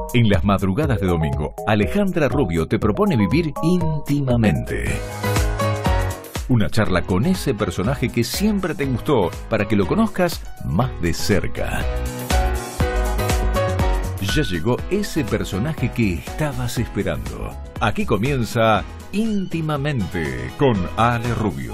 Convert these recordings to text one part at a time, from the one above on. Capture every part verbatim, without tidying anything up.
En las madrugadas de domingo, Alejandra Rubio te propone vivir íntimamente. Una charla con ese personaje que siempre te gustó para que lo conozcas más de cerca. Ya llegó ese personaje que estabas esperando. Aquí comienza Íntimamente con Ale Rubio.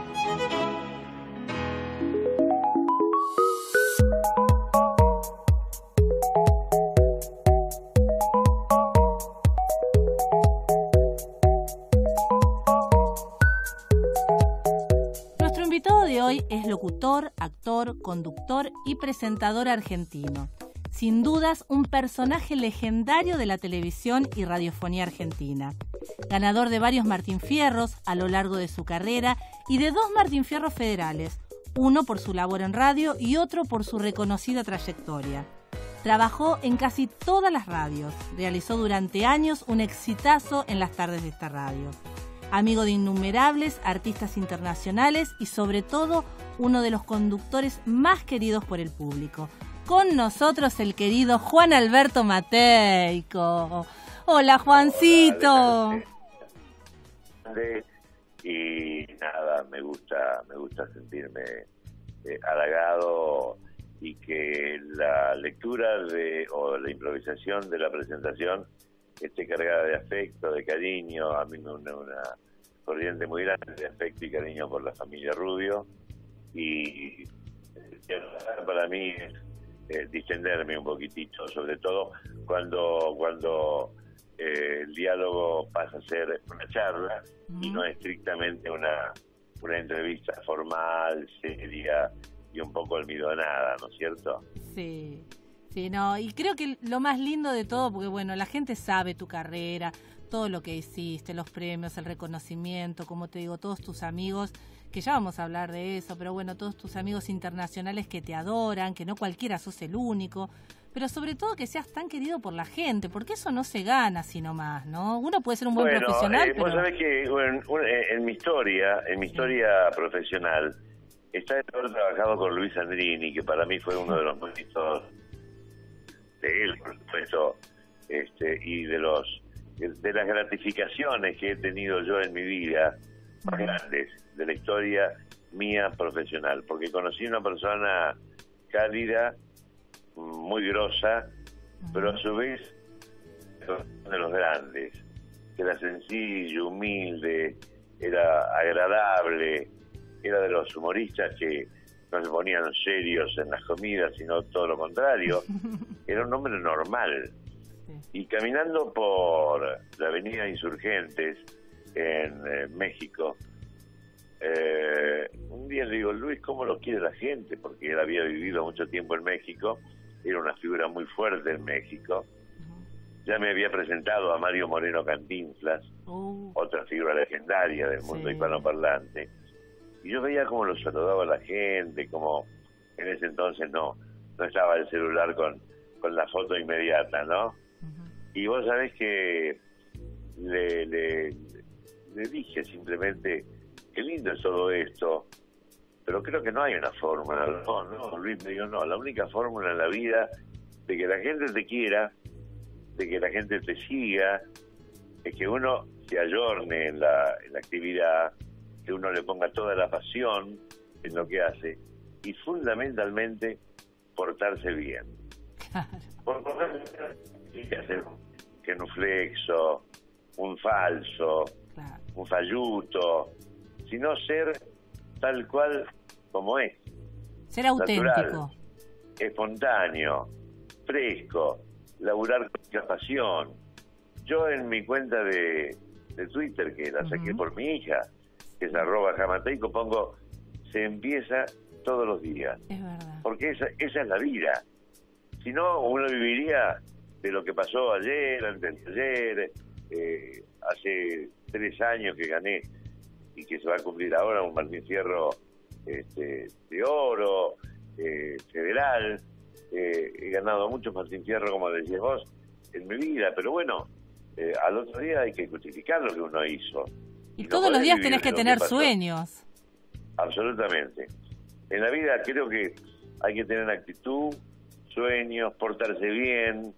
Nuestro invitado de hoy es locutor, actor, conductor y presentador argentino. Sin dudas, un personaje legendario de la televisión y radiofonía argentina. Ganador de varios Martín Fierros a lo largo de su carrera y de dos Martín Fierros federales, uno por su labor en radio y otro por su reconocida trayectoria. Trabajó en casi todas las radios, realizó durante años un exitazo en las tardes de esta radio. Amigo de innumerables artistas internacionales y sobre todo uno de los conductores más queridos por el público. Con nosotros el querido Juan Alberto Mateico. Hola, Juancito. Y nada, me gusta, me gusta sentirme eh, halagado y que la lectura de o la improvisación de la presentación esté cargada de afecto, de cariño. A mí me une una corriente muy grande de afecto y cariño por la familia Rubio y eh, para mí es Eh, distenderme un poquitito, sobre todo cuando cuando eh, el diálogo pasa a ser una charla uh-huh. y no estrictamente una una entrevista formal, seria y un poco almidonada, ¿no es cierto? Sí, sí, no, y creo que lo más lindo de todo, porque bueno, la gente sabe tu carrera, todo lo que hiciste, los premios, el reconocimiento, como te digo, todos tus amigos, que ya vamos a hablar de eso, pero bueno, todos tus amigos internacionales que te adoran, que no cualquiera sos el único, pero sobre todo que seas tan querido por la gente, porque eso no se gana así nomás, ¿no? Uno puede ser un buen bueno, profesional, eh, pero... Vos sabés que bueno, en, en mi historia, en mi historia sí. profesional, está de haber trabajado con Luis Andrini, que para mí fue uno de los méritos de él, por supuesto, este, y de los de las gratificaciones que he tenido yo en mi vida, más grandes de la historia mía profesional, porque conocí una persona cálida, muy grosa, pero a su vez de los grandes, que era sencillo, humilde, era agradable, era de los humoristas que no se ponían serios en las comidas, sino todo lo contrario, era un hombre normal. Y caminando por la avenida Insurgentes en eh, México, eh, un día le digo, Luis, ¿cómo lo quiere la gente? Porque él había vivido mucho tiempo en México, era una figura muy fuerte en México. Ya me había presentado a Mario Moreno Cantinflas, uh. otra figura legendaria del mundo sí. hispanoparlante. Y yo veía cómo lo saludaba la gente, como en ese entonces no, no estaba el celular con, con la foto inmediata, ¿no? Y vos sabés que le, le, le dije simplemente, qué lindo es todo esto, pero creo que no hay una fórmula. No, no, Luis me dijo, no, la única fórmula en la vida de que la gente te quiera, de que la gente te siga, es que uno se ayorne en la, en la actividad, que uno le ponga toda la pasión en lo que hace y fundamentalmente portarse bien. Claro. Por que hacer un genuflexo, un falso, claro. un falluto, sino ser tal cual como es. Ser auténtico. Natural, espontáneo, fresco, laburar con mucha pasión. Yo en mi cuenta de, de Twitter, que la saqué uh-huh. por mi hija, que es arroba jamateico, pongo, se empieza todos los días. Es verdad. Porque esa, esa es la vida. Si no, uno viviría de lo que pasó ayer, antes de ayer, eh, hace tres años que gané y que se va a cumplir ahora un Martín Fierro este, de oro, eh, federal. Eh, he ganado muchos Martín Fierro, como decías vos, en mi vida, pero bueno, eh, al otro día hay que justificar lo que uno hizo. Y, y no todos los días tenés que tener que sueños. Absolutamente. En la vida creo que hay que tener actitud, sueños, portarse bien,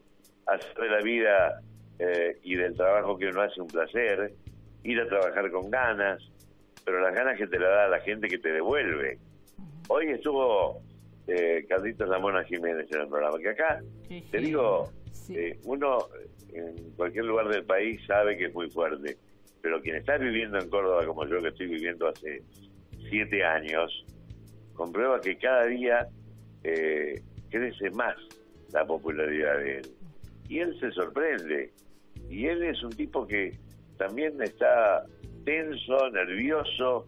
hacer de la vida eh, y del trabajo que uno hace un placer, ir a trabajar con ganas, pero las ganas que te la da la gente que te devuelve. Hoy estuvo eh, Carlitos Lamona Jiménez en el programa, que acá, sí, te digo, sí. eh, uno en cualquier lugar del país sabe que es muy fuerte, pero quien está viviendo en Córdoba como yo, que estoy viviendo hace siete años, comprueba que cada día eh, crece más la popularidad de él. Y él se sorprende. Y él es un tipo que también está tenso, nervioso,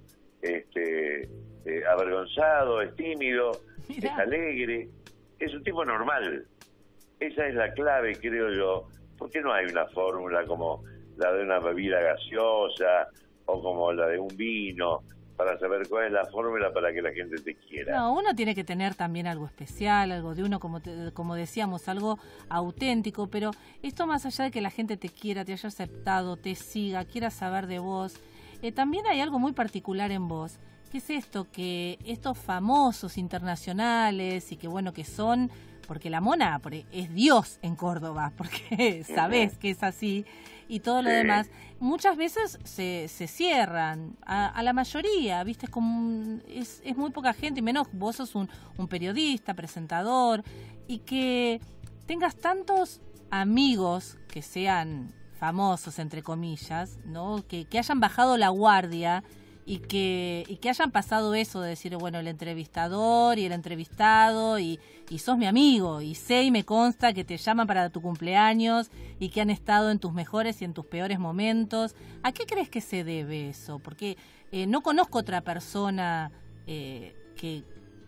este, eh, avergonzado, es tímido, Mirá. es alegre. Es un tipo normal. Esa es la clave, creo yo. ¿Por qué no hay una fórmula como la de una bebida gaseosa o como la de un vino para saber cuál es la fórmula para que la gente te quiera? No, uno tiene que tener también algo especial, algo de uno, como te, como decíamos, algo auténtico, pero esto más allá de que la gente te quiera, te haya aceptado, te siga, quiera saber de vos, eh, también hay algo muy particular en vos. ¿Qué es esto? Que estos famosos internacionales y que bueno, que son... porque la Mona es Dios en Córdoba, porque sabés que es así, y todo lo sí. demás, muchas veces se, se cierran, a, a la mayoría, ¿viste? Es, como, es, es muy poca gente, y menos vos sos un, un periodista, presentador, y que tengas tantos amigos que sean famosos, entre comillas, ¿no? Que, que hayan bajado la guardia, y que y que hayan pasado eso de decir, bueno, el entrevistador y el entrevistado y, y sos mi amigo y sé y me consta que te llaman para tu cumpleaños y que han estado en tus mejores y en tus peores momentos. ¿A qué crees que se debe eso? Porque eh, no conozco otra persona eh, que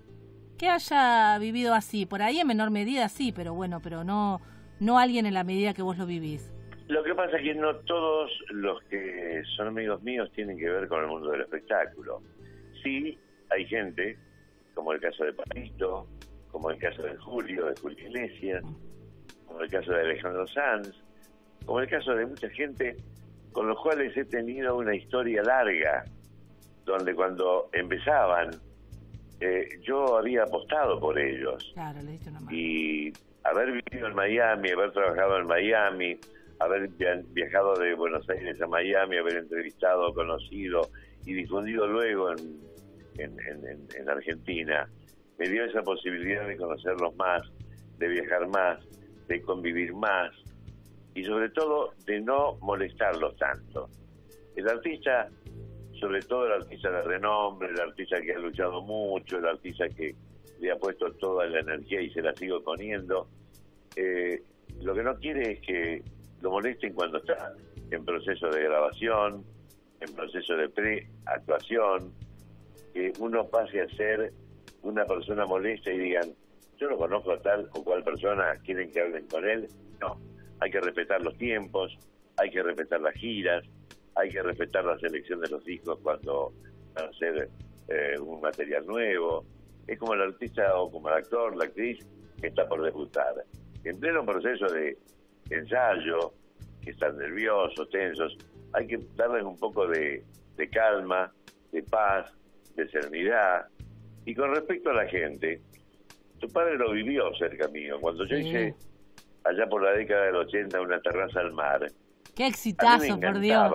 que haya vivido así, por ahí en menor medida sí, pero bueno, pero no no alguien en la medida que vos lo vivís. Lo que pasa es que no todos los que son amigos míos tienen que ver con el mundo del espectáculo. Sí, hay gente, como el caso de Papito, como el caso de Julio, de Julio Iglesias, como el caso de Alejandro Sanz, como el caso de mucha gente con los cuales he tenido una historia larga, donde cuando empezaban, eh, yo había apostado por ellos. Claro, le diste una mano. Y haber vivido en Miami, haber trabajado en Miami, haber viajado de Buenos Aires a Miami, haber entrevistado, conocido y difundido luego en, en, en, en Argentina, me dio esa posibilidad de conocerlos más, de viajar más, de convivir más y sobre todo de no molestarlos tanto. El artista, sobre todo el artista de renombre, el artista que ha luchado mucho, el artista que le ha puesto toda la energía y se la sigo poniendo, eh, lo que no quiere es que lo molesten cuando está en proceso de grabación, en proceso de pre-actuación, que uno pase a ser una persona molesta y digan, yo no conozco a tal o cual persona, ¿quieren que hablen con él? No, hay que respetar los tiempos, hay que respetar las giras, hay que respetar la selección de los discos cuando van a hacer eh, un material nuevo. Es como el artista o como el actor, la actriz que está por debutar. En pleno proceso de ensayo, que están nerviosos, tensos, hay que darles un poco de, de calma, de paz, de serenidad. Y con respecto a la gente, tu padre lo vivió cerca mío. Cuando yo sí. hice, allá por la década del ochenta, una terraza al mar. ¡Qué exitazo, por Dios!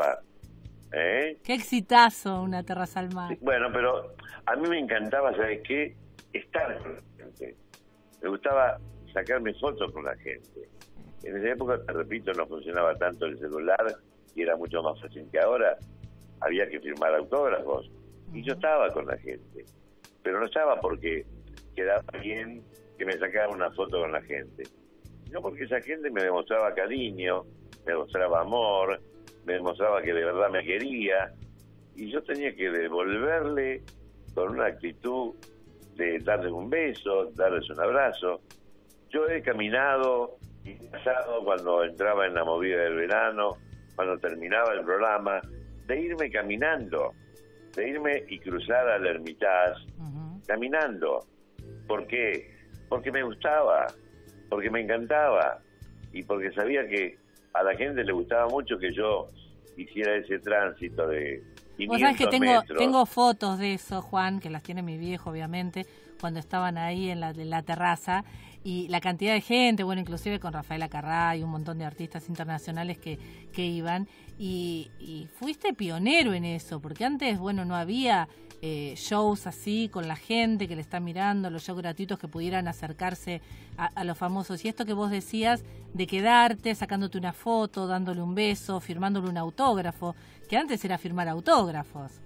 ¿Eh? ¡Qué exitazo una terraza al mar! Sí, bueno, pero a mí me encantaba, ¿sabes qué? Estar con la gente. Me gustaba sacarme fotos con la gente. En esa época, te repito, no funcionaba tanto el celular y era mucho más fácil que ahora. Había que firmar autógrafos. Y yo estaba con la gente. Pero no estaba porque quedaba bien que me sacara una foto con la gente. No porque esa gente me demostraba cariño, me demostraba amor, me demostraba que de verdad me quería. Y yo tenía que devolverle con una actitud de darles un beso, darles un abrazo. Yo he caminado y pasado cuando entraba en la movida del verano, cuando terminaba el programa, de irme caminando, de irme y cruzar al Hermitage, uh-huh. caminando. ¿Por qué? Porque me gustaba, porque me encantaba y porque sabía que a la gente le gustaba mucho que yo hiciera ese tránsito de Vos sabés que tengo, tengo fotos de eso, Juan, que las tiene mi viejo, obviamente, cuando estaban ahí en la, en la terraza, y la cantidad de gente, bueno, inclusive con Rafael Acarrá y un montón de artistas internacionales que, que iban, y, y fuiste pionero en eso, porque antes, bueno, no había eh, shows así con la gente que le está mirando, los shows gratuitos que pudieran acercarse a, a los famosos. Y esto que vos decías de quedarte, sacándote una foto, dándole un beso, firmándole un autógrafo, que antes era firmar autógrafos.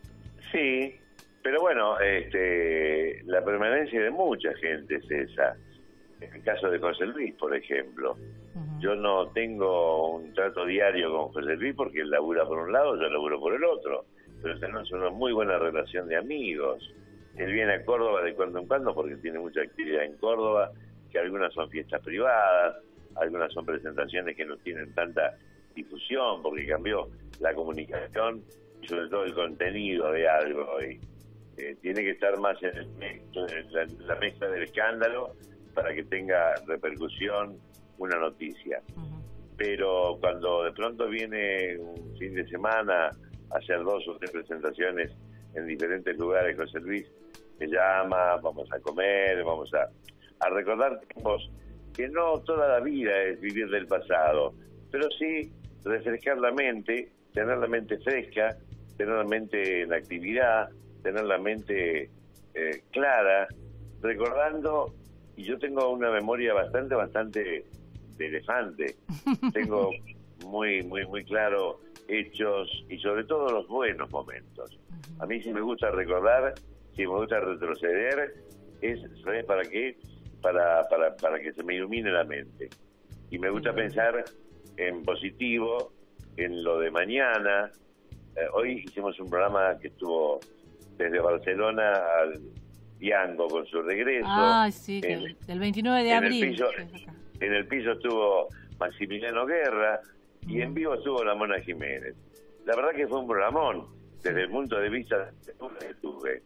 Sí, pero bueno, este, la permanencia de mucha gente es esa. En el caso de José Luis, por ejemplo, uh-huh. yo no tengo un trato diario con José Luis porque él labura por un lado, yo laburo por el otro, pero tenemos una muy buena relación de amigos. Él viene a Córdoba de cuando en cuando porque tiene mucha actividad en Córdoba, que algunas son fiestas privadas, algunas son presentaciones que no tienen tanta difusión porque cambió la comunicación y sobre todo el contenido de algo hoy. Eh, tiene que estar más en, el, en la, la mesa del escándalo para que tenga repercusión una noticia. Uh-huh. Pero cuando de pronto viene un fin de semana a hacer dos o tres presentaciones en diferentes lugares, José Luis me llama, vamos a comer, vamos a, a recordar tiempos que no toda la vida es vivir del pasado, pero sí refrescar la mente, tener la mente fresca, tener la mente en actividad, tener la mente eh, clara, recordando. Y yo tengo una memoria bastante, bastante de elefante. Tengo muy, muy, muy claro hechos y sobre todo los buenos momentos. A mí si me gusta recordar, si me gusta retroceder, es, ¿sabes para qué? Para, para, para que se me ilumine la mente. Y me gusta pensar en positivo, en lo de mañana. Eh, hoy hicimos un programa que estuvo desde Barcelona al Diango con su regreso. Ah, sí, en, que el veintinueve de abril. En el, piso, en el piso estuvo Maximiliano Guerra y mm. en vivo estuvo la Mona Jiménez. La verdad que fue un programón desde el punto de vista que tuve.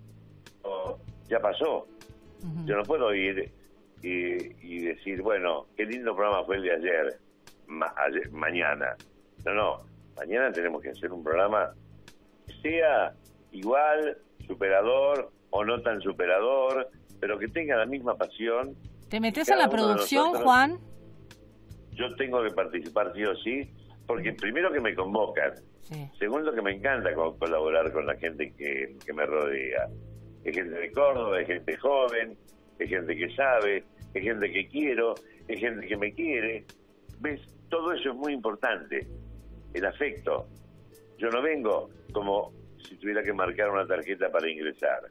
Oh, ya pasó. Uh-huh. Yo no puedo ir y, y decir, bueno, qué lindo programa fue el de ayer, ma, ayer, mañana. No, no, mañana tenemos que hacer un programa que sea igual, superador o no tan superador, pero que tenga la misma pasión. ¿Te metes en la producción, nosotros, Juan? Yo tengo que participar sí o sí, porque primero que me convocan, sí. Segundo que me encanta co- colaborar con la gente que, que me rodea. Es gente de Córdoba, es gente joven, es gente que sabe, es gente que quiero, es gente que me quiere. ¿Ves? Todo eso es muy importante. El afecto. Yo no vengo como si tuviera que marcar una tarjeta para ingresar.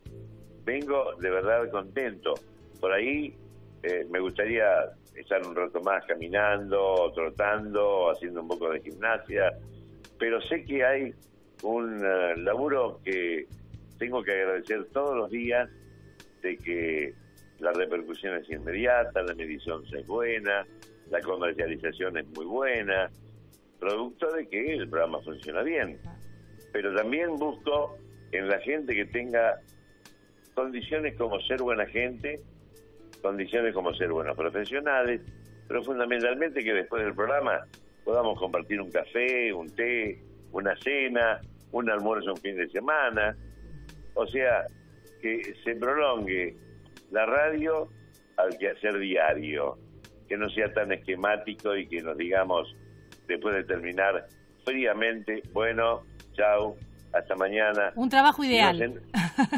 Vengo de verdad contento. Por ahí eh, me gustaría estar un rato más caminando, trotando, haciendo un poco de gimnasia, pero sé que hay un uh, laburo que tengo que agradecer todos los días, de que la repercusión es inmediata, la medición es buena, la comercialización es muy buena, producto de que el programa funciona bien. Pero también busco en la gente que tenga condiciones como ser buena gente, condiciones como ser buenos profesionales, pero fundamentalmente que después del programa podamos compartir un café, un té, una cena, un almuerzo un fin de semana. O sea, que se prolongue la radio al quehacer diario, que no sea tan esquemático y que nos digamos, después de terminar fríamente, bueno, chau, hasta mañana. Un trabajo ideal. No se...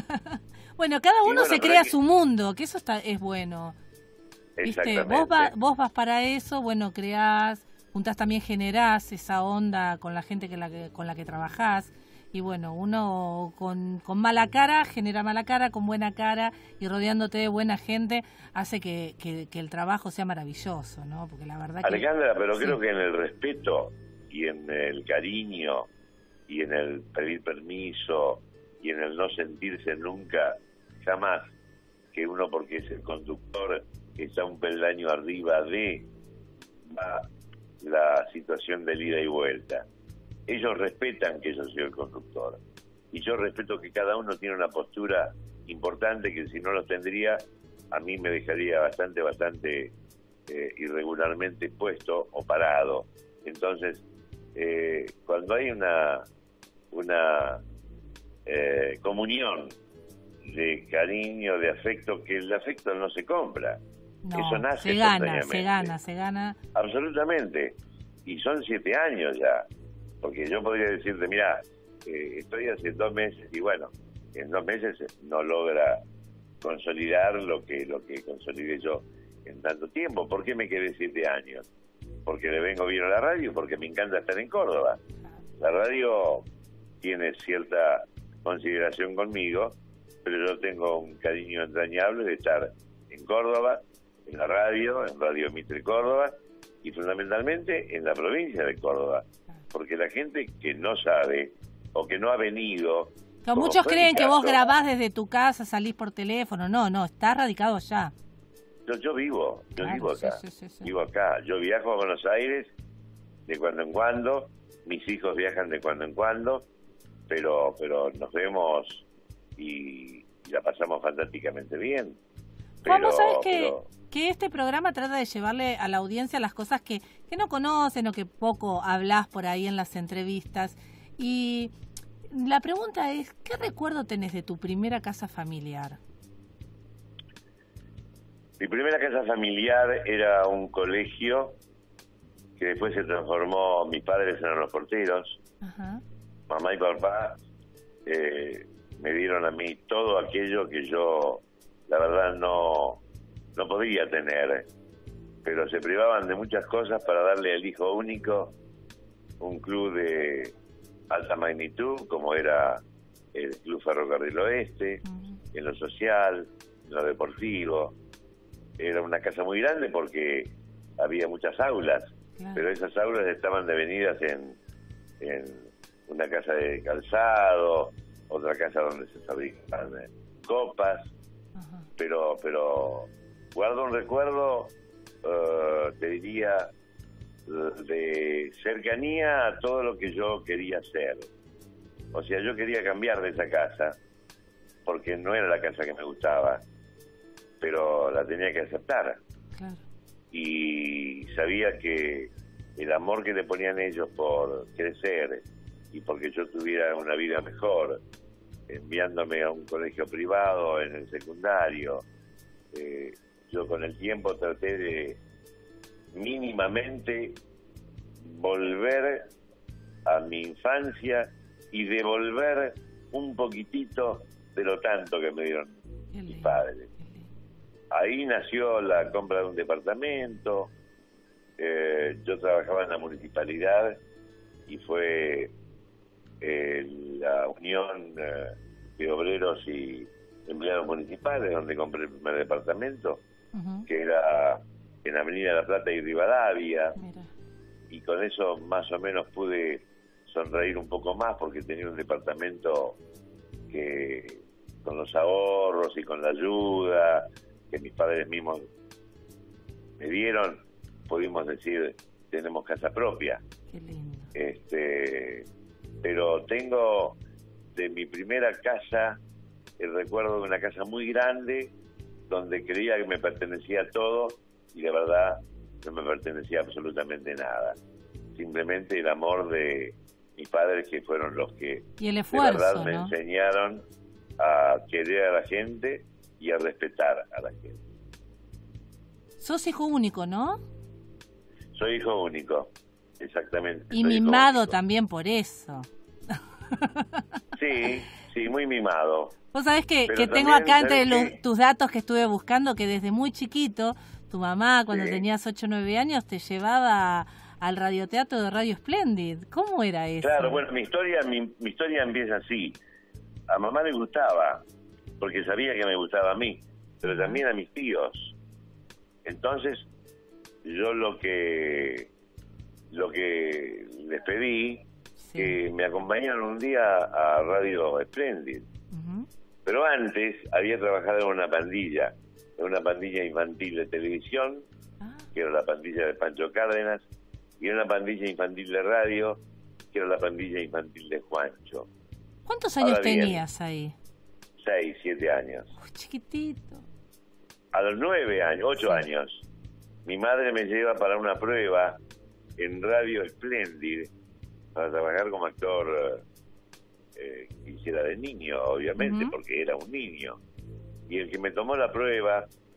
Bueno, cada uno bueno, se crea que... su mundo, que eso está es bueno. ¿Viste? Vos, va, vos vas para eso, bueno, creás, juntás también, generás esa onda con la gente que la que, con la que trabajás. Y bueno, uno con, con mala cara genera mala cara, con buena cara y rodeándote de buena gente hace que, que, que el trabajo sea maravilloso, ¿no? Porque la verdad que... Alejandra, pero sí. Creo que en el respeto y en el cariño y en el pedir permiso y en el no sentirse nunca, jamás, que uno porque es el conductor está un peldaño arriba de va, la situación de ida y vuelta. Ellos respetan que yo soy el conductor y yo respeto que cada uno tiene una postura importante que si no lo tendría a mí me dejaría bastante, bastante eh, irregularmente puesto o parado. Entonces, eh, cuando hay una una eh, comunión de cariño, de afecto, que el afecto no se compra, No, Eso nace se gana, espontáneamente. se gana, se gana. Absolutamente. Y son siete años ya. Porque yo podría decirte, mira, eh, estoy hace dos meses y bueno, en dos meses no logra consolidar lo que lo que consolidé yo en tanto tiempo. ¿Por qué me quedé siete años? Porque le vengo bien a la radio, porque me encanta estar en Córdoba. La radio tiene cierta consideración conmigo, pero yo tengo un cariño entrañable de estar en Córdoba, en la radio, en Radio Mitre Córdoba, y fundamentalmente en la provincia de Córdoba. Porque la gente que no sabe o que no ha venido... Que muchos creen que vos grabás desde tu casa, salís por teléfono. No, no, estás radicado allá. Yo, yo vivo, yo Claro, vivo acá, sí, sí, sí, sí. vivo acá. Yo viajo a Buenos Aires de cuando en cuando, mis hijos viajan de cuando en cuando, pero pero nos vemos y, y la pasamos fantásticamente bien. Pero, Vamos a ver que, pero, que este programa trata de llevarle a la audiencia las cosas que, que no conocen o que poco hablas por ahí en las entrevistas. Y la pregunta es, ¿qué recuerdo tenés de tu primera casa familiar? Mi primera casa familiar era un colegio que después se transformó, mis padres eran los porteros, Ajá. mamá y papá eh, me dieron a mí todo aquello que yo, la verdad, no, no podía tener, pero se privaban de muchas cosas para darle al hijo único un club de alta magnitud, como era el Club Ferrocarril Oeste, Uh-huh. en lo social, en lo deportivo. Era una casa muy grande porque había muchas aulas, Claro. pero esas aulas estaban devenidas en, en una casa de calzado, otra casa donde se fabricaban eh, copas, Ajá. pero pero guardo un recuerdo, uh, te diría, de cercanía a todo lo que yo quería hacer. O sea, yo quería cambiar de esa casa, porque no era la casa que me gustaba, pero la tenía que aceptar. Claro. Y sabía que el amor que le ponían ellos por crecer y porque yo tuviera una vida mejor, enviándome a un colegio privado en el secundario, eh, yo con el tiempo traté de mínimamente volver a mi infancia y devolver un poquitito de lo tanto que me dieron Qué mis lindo, padres. qué lindo. Ahí nació la compra de un departamento. Eh, yo trabajaba en la municipalidad y fue eh, la unión eh, de obreros y empleados municipales donde compré el primer departamento, Uh-huh. que era en Avenida La Plata y Rivadavia, Mira. y con eso más o menos pude sonreír un poco más porque tenía un departamento que con los ahorros y con la ayuda que mis padres mismos me dieron, pudimos decir, tenemos casa propia. Qué lindo. Este, pero tengo de mi primera casa el recuerdo de una casa muy grande donde creía que me pertenecía todo y la verdad no me pertenecía absolutamente nada. Simplemente el amor de mis padres, que fueron los que Y el de esfuerzo, verdad me ¿no? enseñaron a querer a la gente y a respetar a la gente. Sos hijo único, ¿no? Soy hijo único, exactamente. Y soy hijo mimado único. también por eso. Sí, sí, muy mimado. Vos sabés que, Pero que tengo también, acá entre ¿sabés los, qué? tus datos que estuve buscando que desde muy chiquito, tu mamá cuando Sí. tenías ocho o nueve años te llevaba al radioteatro de Radio Splendid. ¿Cómo era eso? Claro, bueno, mi historia, mi, mi historia empieza así. A mamá le gustaba, porque sabía que me gustaba a mí, pero también a mis tíos. Entonces, yo lo que lo que les pedí, Sí. que me acompañaran un día a Radio Splendid. Ujú. Pero antes había trabajado en una pandilla, en una pandilla infantil de televisión, Ah, que era la pandilla de Pancho Cárdenas, y en una pandilla infantil de radio, que era la pandilla infantil de Juancho. ¿Cuántos años Ahora bien. tenías ahí? Seis, siete años. Uy, chiquitito. A los nueve años, ocho Sí. años, mi madre me lleva para una prueba en Radio Splendid para trabajar como actor, eh, quisiera de niño, obviamente, Ujú. porque era un niño. Y el que me tomó la prueba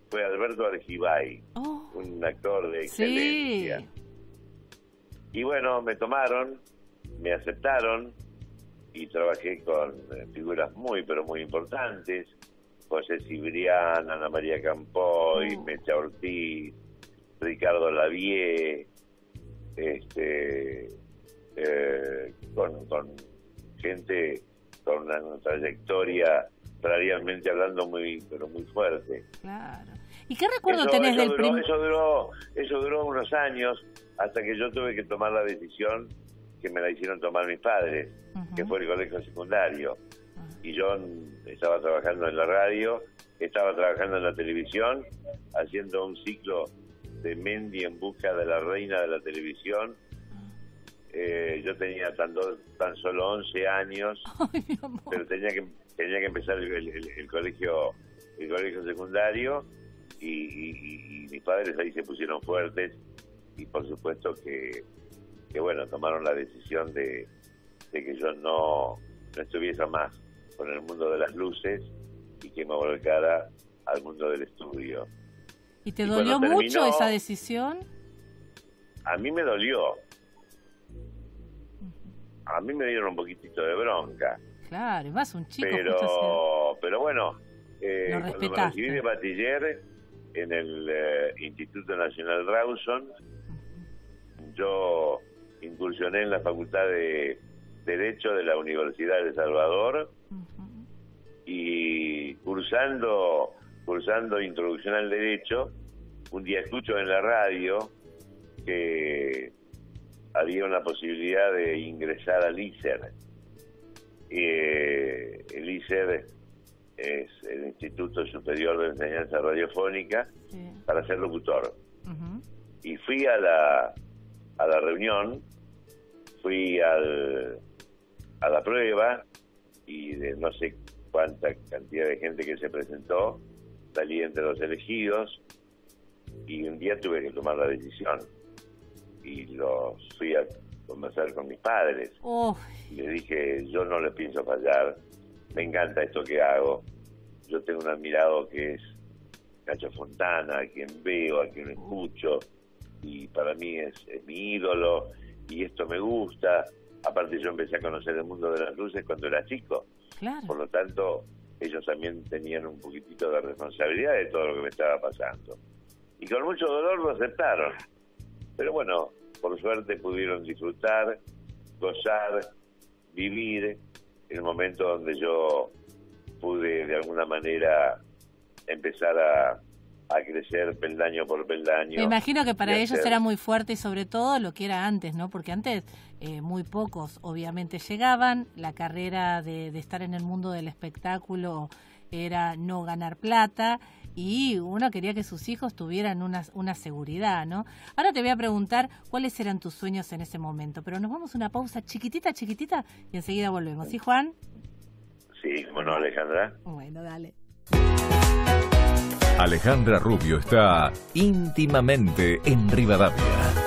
fue Alberto Argibay, oh, un actor de excelencia. Sí. Y bueno, me tomaron, me aceptaron y trabajé con eh, figuras muy, pero muy importantes. José Cibrián, Ana María Campoy, Oh. Mecha Ortiz, Ricardo Lavie, este, eh, con, con gente con una, una trayectoria, realmente hablando, muy, pero muy fuerte. Claro. ¿Y qué recuerdo Eso, tenés eso del duró, primer... eso duró, eso duró unos años hasta que yo tuve que tomar la decisión que me la hicieron tomar mis padres, Ujú. que fue el colegio secundario. Ujú. Y yo mm, estaba trabajando en la radio, estaba trabajando en la televisión, haciendo un ciclo de Mendy en busca de la reina de la televisión. Eh, yo tenía tan, do- tan solo once años, Ay, mi amor. pero tenía que tenía que empezar el, el- el colegio el colegio secundario y, y- y- y mis padres ahí se pusieron fuertes y por supuesto que, que bueno, tomaron la decisión de, de que yo no, no estuviese más con el mundo de las luces y que me volcara al mundo del estudio. ¿Y te y dolió cuando mucho terminó- esa decisión? A mí me dolió, a mí me dieron un poquitito de bronca. Claro, y más un chico justo así. pero pero bueno, eh, Lo cuando me respetaste. recibí de bachiller en el eh, Instituto Nacional Rawson, yo incursioné en la Facultad de Derecho de la Universidad de El Salvador Ujú. y cursando cursando Introducción al Derecho, un día escucho en la radio que había una posibilidad de ingresar al I S E R. Eh, el I S E R es el Instituto Superior de Enseñanza Radiofónica, Sí. para ser locutor. Ujú. Y fui a la a la reunión, fui al a la prueba y de no sé cuánta cantidad de gente que se presentó, salí entre los elegidos y un día tuve que tomar la decisión y los fui a conversar con mis padres. Oh, Y le dije, yo no le pienso fallar, me encanta esto que hago, yo tengo un admirado que es Cacho Fontana, a quien veo, a quien escucho, y para mí es, es mi ídolo, y esto me gusta. Aparte yo empecé a conocer el mundo de las luces cuando era chico, claro. por lo tanto ellos también tenían un poquitito de responsabilidad de todo lo que me estaba pasando. Y con mucho dolor lo aceptaron, pero bueno, por suerte pudieron disfrutar, gozar, vivir el momento donde yo pude de alguna manera empezar a, a crecer peldaño por peldaño. Me imagino que para y ellos hacer- era muy fuerte y sobre todo lo que era antes, ¿no? Porque antes eh, muy pocos obviamente llegaban, la carrera de, de estar en el mundo del espectáculo era no ganar plata y uno quería que sus hijos tuvieran una, una seguridad, ¿no? Ahora te voy a preguntar cuáles eran tus sueños en ese momento, pero nos vamos a una pausa chiquitita, chiquitita y enseguida volvemos. ¿Sí, Juan? Sí, cómo no, Alejandra. Bueno, dale. Alejandra Rubio está íntimamente en Rivadavia.